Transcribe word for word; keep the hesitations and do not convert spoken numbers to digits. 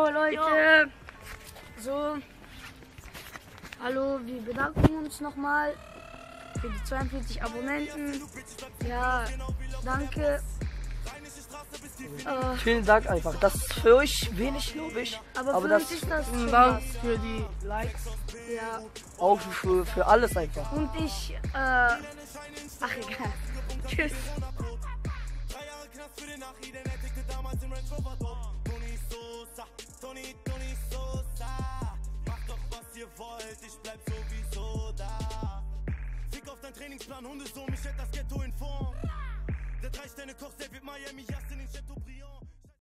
Jo, Leute. So. Hallo, wir bedanken uns nochmal für die zweiundvierzig Abonnenten. Ja, danke. Äh, Vielen Dank einfach. Das ist für euch wenig, glaube ich. aber, Aber für das uns ist das schon Dank was. für die Likes. Ja. auch für, für alles einfach. Und ich, äh, ach egal. Tschüss. Ich bleib sowieso da. Fick auf dein Trainingsplan, Hundesohn, mich hält das Ghetto in Form. Der drei Sterne Koch, der wird Miami, Just in den Chat.